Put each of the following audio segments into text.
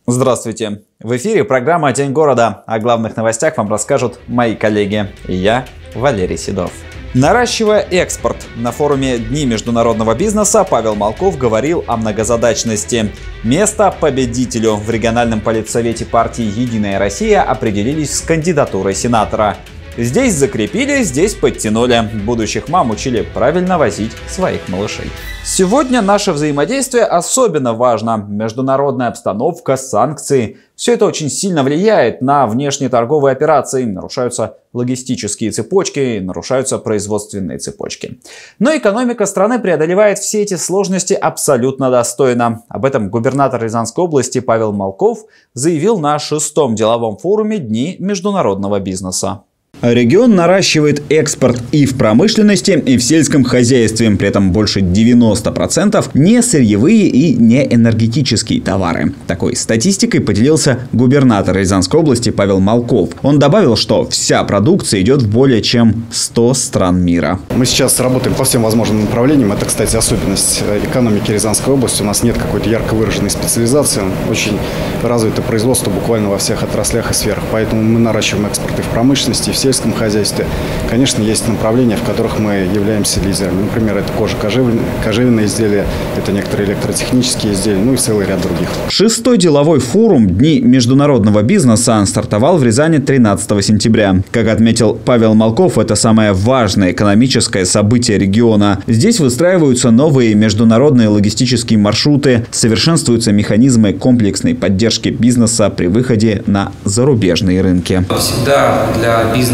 Здравствуйте! В эфире программа «День города». О главных новостях вам расскажут мои коллеги и я, Валерий Седов. Наращивая экспорт. На форуме Дни международного бизнеса Павел Молков говорил о многозадачности. Место победителю. В региональном политсовете партии «Единая Россия» определились с кандидатурой сенатора. Здесь закрепили, здесь подтянули. Будущих мам учили правильно возить своих малышей. Сегодня наше взаимодействие особенно важно. Международная обстановка, санкции. Все это очень сильно влияет на внешнеторговые операции. Нарушаются логистические цепочки, нарушаются производственные цепочки. Но экономика страны преодолевает все эти сложности абсолютно достойно. Об этом губернатор Рязанской области Павел Молков заявил на 6-м деловом форуме Дни международного бизнеса. Регион наращивает экспорт и в промышленности, и в сельском хозяйстве. При этом больше 90% не сырьевые и не энергетические товары. Такой статистикой поделился губернатор Рязанской области Павел Молков. Он добавил, что вся продукция идет в более чем 100 стран мира. Мы сейчас работаем по всем возможным направлениям. Это, кстати, особенность экономики Рязанской области. У нас нет какой-то ярко выраженной специализации. Очень развито производство буквально во всех отраслях и сферах. Поэтому мы наращиваем экспорт и в промышленности, и в сельском хозяйстве. Конечно, есть направления, в которых мы являемся лидерами. Например, это кожевенные изделия, это некоторые электротехнические изделия, ну и целый ряд других. 6-й деловой форум Дни международного бизнеса стартовал в Рязани 13 сентября. Как отметил Павел Молков, это самое важное экономическое событие региона. Здесь выстраиваются новые международные логистические маршруты, совершенствуются механизмы комплексной поддержки бизнеса при выходе на зарубежные рынки. Всегда для бизнеса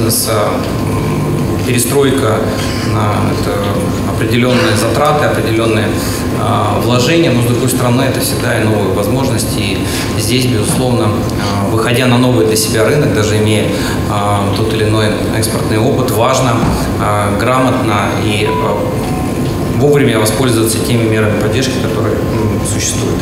перестройка – это определенные затраты, определенные вложения, но с другой стороны это всегда и новые возможности. И здесь, безусловно, выходя на новый для себя рынок, даже имея тот или иной экспортный опыт, важно грамотно и вовремя воспользоваться теми мерами поддержки, которые существуют.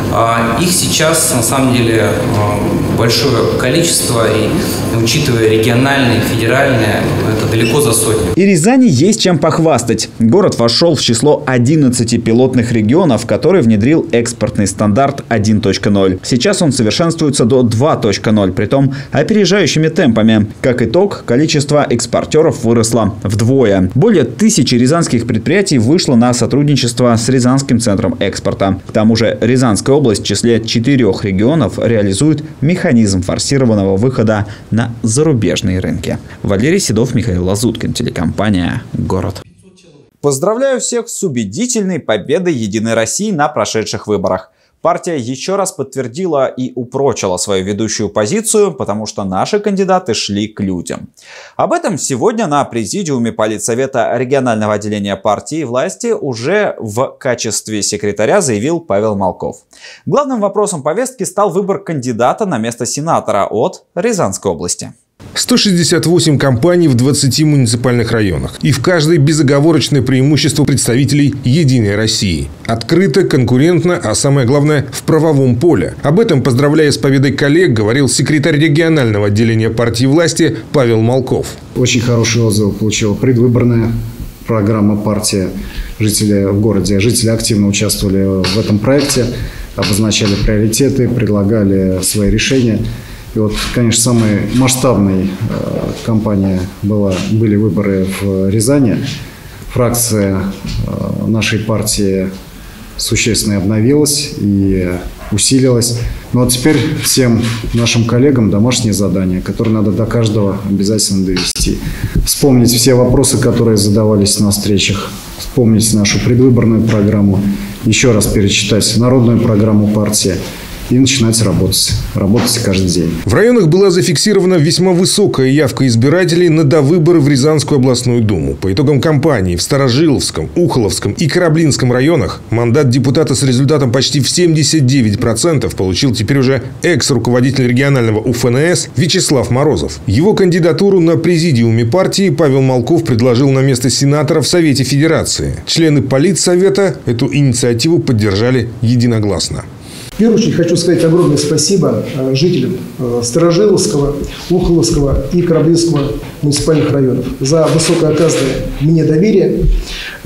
Их сейчас, на самом деле, большое количество, и учитывая региональные, федеральные, это далеко за сотню. И Рязани есть чем похвастать. Город вошел в число 11 пилотных регионов, который внедрил экспортный стандарт 1.0. Сейчас он совершенствуется до 2.0, притом опережающими темпами. Как итог, количество экспортеров выросло вдвое. Более 1000 рязанских предприятий вышло на сотрудничество с Рязанским центром экспорта. К тому же Рязанская область в числе 4 регионов реализует механизм форсированного выхода на зарубежные рынки. Валерий Седов, Михаил Лазуткин, телекомпания «Город». Поздравляю всех с убедительной победой «Единой России» на прошедших выборах. Партия еще раз подтвердила и упрочила свою ведущую позицию, потому что наши кандидаты шли к людям. Об этом сегодня на президиуме политсовета регионального отделения партии власти уже в качестве секретаря заявил Павел Молков. Главным вопросом повестки стал выбор кандидата на место сенатора от Рязанской области. 168 компаний в 20 муниципальных районах. И в каждой безоговорочное преимущество представителей «Единой России». Открыто, конкурентно, а самое главное – в правовом поле. Об этом, поздравляя с победой коллег, говорил секретарь регионального отделения партии власти Павел Молков. Очень хорошие отзывы получила предвыборная программа партии. Жители в городе, жители активно участвовали в этом проекте, обозначали приоритеты, предлагали свои решения. И вот, конечно, самой масштабной кампанией были выборы в Рязани. Фракция нашей партии существенно обновилась и усилилась. Но вот теперь всем нашим коллегам домашнее задание, которое надо до каждого обязательно довести. Вспомнить все вопросы, которые задавались на встречах, вспомнить нашу предвыборную программу, еще раз перечитать народную программу партии и начинать работать. Работать каждый день. В районах была зафиксирована весьма высокая явка избирателей на довыборы в Рязанскую областную думу. По итогам кампании в Старожиловском, Ухоловском и Кораблинском районах мандат депутата с результатом почти в 79% получил теперь уже экс-руководитель регионального УФНС Вячеслав Морозов. Его кандидатуру на президиуме партии Павел Молков предложил на место сенатора в Совете Федерации. Члены политсовета эту инициативу поддержали единогласно. В первую очередь хочу сказать огромное спасибо жителям Старожиловского, Ухоловского и Кораблинского муниципальных районов за высокое оказанное мне доверие.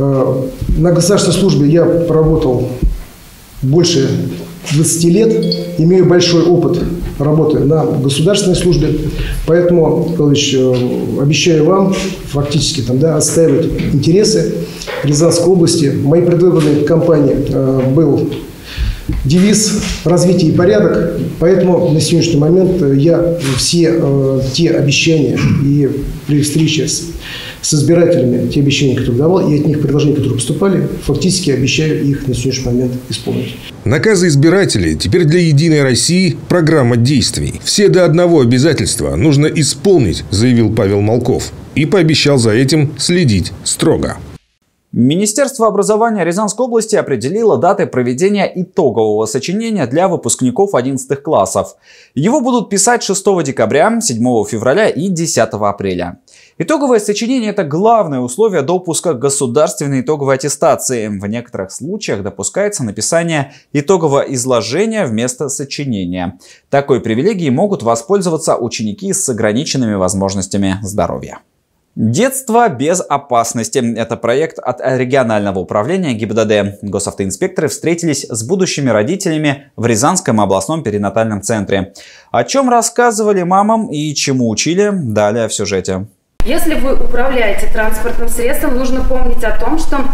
На государственной службе я проработал больше 20 лет. имею большой опыт работы на государственной службе, поэтому, Павлович, обещаю вам фактически отстаивать интересы Рязанской области. В моей предвыборной кампании был девиз «Развитие и порядок», поэтому на сегодняшний момент я все те обещания и при встрече с избирателями, те обещания, которые давал, и от них предложения, которые поступали, фактически обещаю их на сегодняшний момент исполнить. Наказы избирателей теперь для «Единой России» программа действий. Все до одного обязательства нужно исполнить, заявил Павел Малков. И пообещал за этим следить строго. Министерство образования Рязанской области определило даты проведения итогового сочинения для выпускников 11 классов. Его будут писать 6 декабря, 7 февраля и 10 апреля. Итоговое сочинение – это главное условие допуска к государственной итоговой аттестации. В некоторых случаях допускается написание итогового изложения вместо сочинения. Такой привилегией могут воспользоваться ученики с ограниченными возможностями здоровья. Детство без опасности. Это проект от регионального управления ГИБДД. Госавтоинспекторы встретились с будущими родителями в Рязанском областном перинатальном центре. О чем рассказывали мамам и чему учили, далее в сюжете. Если вы управляете транспортным средством, нужно помнить о том, что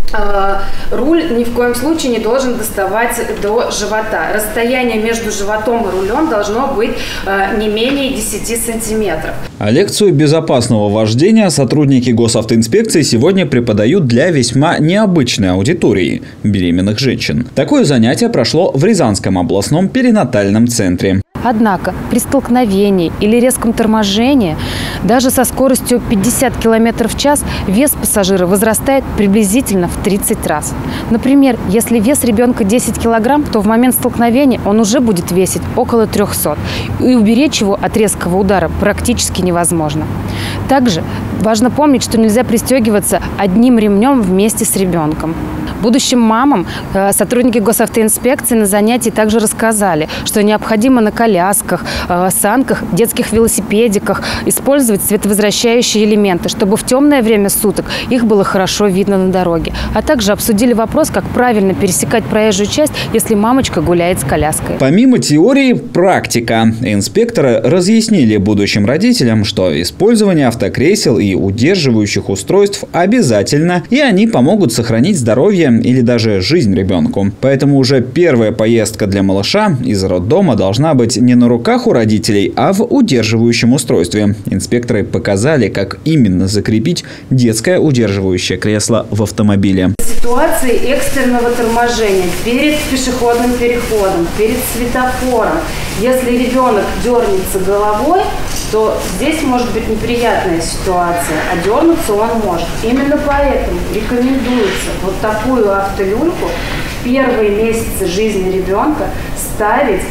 руль ни в коем случае не должен доставать до живота. Расстояние между животом и рулем должно быть не менее 10 сантиметров. А лекцию безопасного вождения сотрудники госавтоинспекции сегодня преподают для весьма необычной аудитории – беременных женщин. Такое занятие прошло в Рязанском областном перинатальном центре. Однако при столкновении или резком торможении даже со скоростью 50 км в час вес пассажира возрастает приблизительно в 30 раз. Например, если вес ребенка 10 кг, то в момент столкновения он уже будет весить около 300. И уберечь его от резкого удара практически невозможно. Также важно помнить, что нельзя пристегиваться одним ремнем вместе с ребенком. Будущим мамам сотрудники госавтоинспекции на занятии также рассказали, что необходимо на колясках, санках, детских велосипедиках использовать световозвращающие элементы, чтобы в темное время суток их было хорошо видно на дороге. А также обсудили вопрос, как правильно пересекать проезжую часть, если мамочка гуляет с коляской. Помимо теории, практика. Инспекторы разъяснили будущим родителям, что использование автокресел и удерживающих устройств обязательно, и они помогут сохранить здоровье или даже жизнь ребенку. Поэтому уже первая поездка для малыша из роддома должна быть не на руках у родителей, а в удерживающем устройстве. Инспекторы показали, как именно закрепить детское удерживающее кресло в автомобиле. Ситуации экстренного торможения перед пешеходным переходом, перед светофором. Если ребенок дернется головой, то здесь может быть неприятная ситуация, а дернуться он может. Именно поэтому рекомендуется вот такую автолюльку в первые месяцы жизни ребенка ставить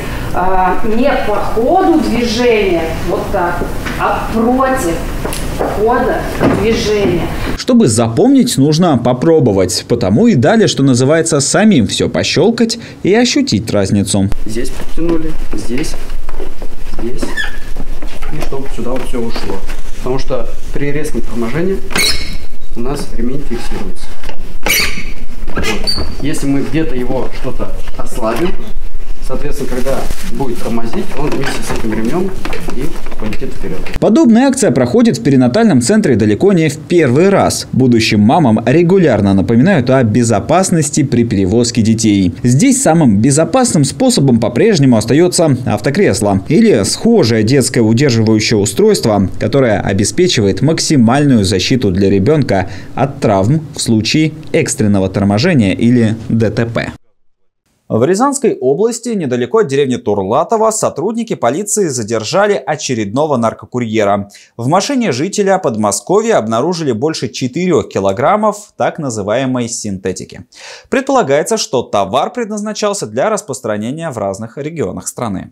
не по ходу движения, вот так, а против хода движения. Чтобы запомнить, нужно попробовать. Потому и дали, что называется, самим все пощелкать и ощутить разницу. Здесь подтянули, здесь, и чтобы сюда вот все ушло. Потому что при резком торможении у нас ремень фиксируется. Вот. Если мы где-то его что-то ослабим, соответственно, когда будет тормозить, он вместе с этим ремнем и полетит вперед. Подобная акция проходит в перинатальном центре далеко не в первый раз. Будущим мамам регулярно напоминают о безопасности при перевозке детей. Здесь самым безопасным способом по-прежнему остается автокресло или схожее детское удерживающее устройство, которое обеспечивает максимальную защиту для ребенка от травм в случае экстренного торможения или ДТП. В Рязанской области, недалеко от деревни Турлатово, сотрудники полиции задержали очередного наркокурьера. В машине жителя Подмосковья обнаружили больше 4 килограммов так называемой синтетики. Предполагается, что товар предназначался для распространения в разных регионах страны.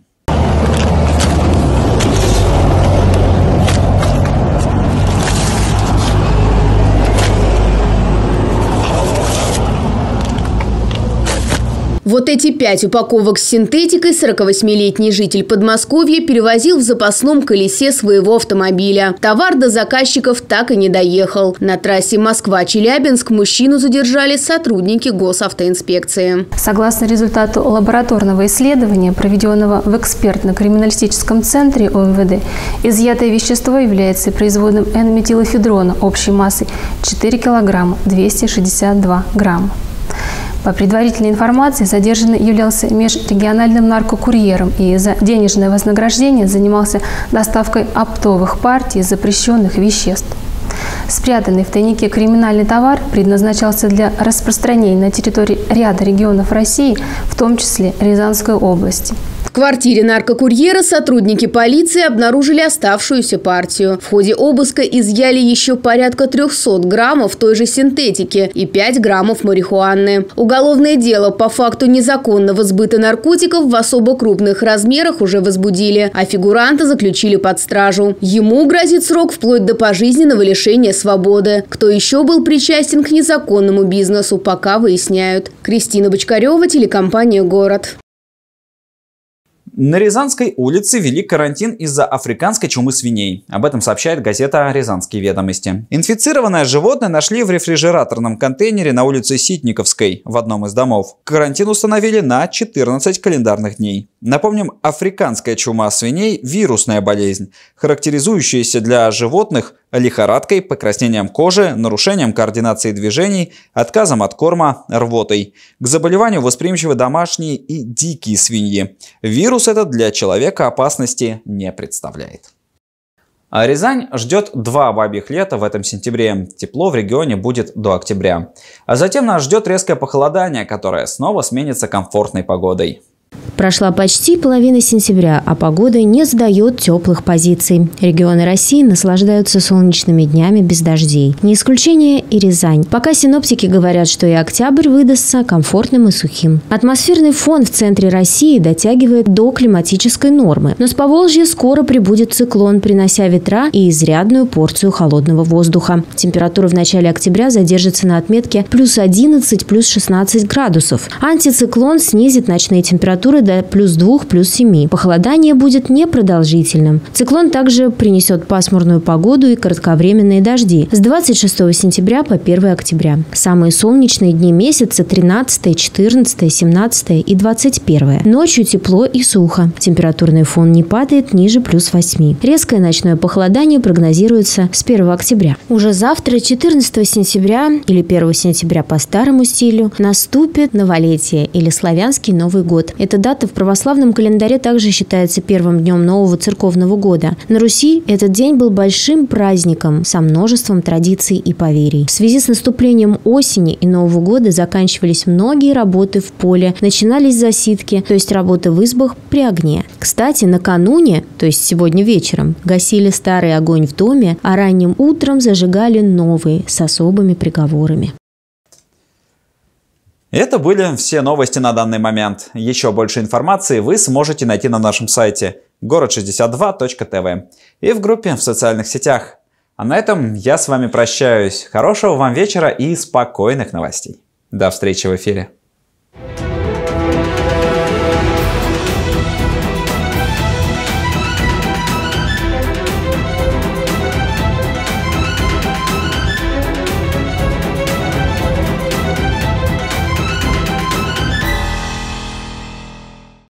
Вот эти 5 упаковок с синтетикой 48-летний житель Подмосковья перевозил в запасном колесе своего автомобиля. Товар до заказчиков так и не доехал. На трассе Москва-Челябинск мужчину задержали сотрудники госавтоинспекции. Согласно результату лабораторного исследования, проведенного в экспертно-криминалистическом центре ОМВД, изъятое вещество является производным N-метилэфедрона общей массой 4 килограмма 262 грамма. По предварительной информации, задержанный являлся межрегиональным наркокурьером и за денежное вознаграждение занимался доставкой оптовых партий запрещенных веществ. Спрятанный в тайнике криминальный товар предназначался для распространения на территории ряда регионов России, в том числе Рязанской области. В квартире наркокурьера сотрудники полиции обнаружили оставшуюся партию. В ходе обыска изъяли еще порядка 300 граммов той же синтетики и 5 граммов марихуаны. Уголовное дело по факту незаконного сбыта наркотиков в особо крупных размерах уже возбудили, а фигуранта заключили под стражу. Ему грозит срок вплоть до пожизненного лишения свободы. Кто еще был причастен к незаконному бизнесу, пока выясняют. Кристина Бочкарева, телекомпания «Город». На Рязанской улице ввели карантин из-за африканской чумы свиней. Об этом сообщает газета «Рязанские ведомости». Инфицированное животное нашли в рефрижераторном контейнере на улице Ситниковской в одном из домов. Карантин установили на 14 календарных дней. Напомним, африканская чума свиней – вирусная болезнь, характеризующаяся для животных лихорадкой, покраснением кожи, нарушением координации движений, отказом от корма, рвотой. К заболеванию восприимчивы домашние и дикие свиньи. Вирус этот для человека опасности не представляет. А Рязань ждет 2 бабьих лета в этом сентябре. Тепло в регионе будет до октября. А затем нас ждет резкое похолодание, которое снова сменится комфортной погодой. Прошла почти половина сентября, а погода не сдает теплых позиций. Регионы России наслаждаются солнечными днями без дождей. Не исключение и Рязань. Пока синоптики говорят, что и октябрь выдастся комфортным и сухим. Атмосферный фон в центре России дотягивает до климатической нормы. Но с Поволжья скоро прибудет циклон, принося ветра и изрядную порцию холодного воздуха. Температура в начале октября задержится на отметке плюс 11, плюс 16 градусов. Антициклон снизит ночные температуры до плюс 2, плюс 7. Похолодание будет непродолжительным. Циклон также принесет пасмурную погоду и кратковременные дожди с 26 сентября по 1 октября. Самые солнечные дни месяца 13, 14, 17 и 21. Ночью тепло и сухо. Температурный фон не падает ниже плюс 8. Резкое ночное похолодание прогнозируется с 1 октября. Уже завтра, 14 сентября или 1 сентября по старому стилю, наступит новолетие или славянский Новый год. Эта дата в православном календаре также считается первым днем нового церковного года. На Руси этот день был большим праздником со множеством традиций и поверий. В связи с наступлением осени и Нового года заканчивались многие работы в поле, начинались засидки, то есть работы в избах при огне. Кстати, накануне, то есть сегодня вечером, гасили старый огонь в доме, а ранним утром зажигали новый с особыми приговорами. Это были все новости на данный момент. Еще больше информации вы сможете найти на нашем сайте город62.тв и в группе в социальных сетях. А на этом я с вами прощаюсь. Хорошего вам вечера и спокойных новостей. До встречи в эфире.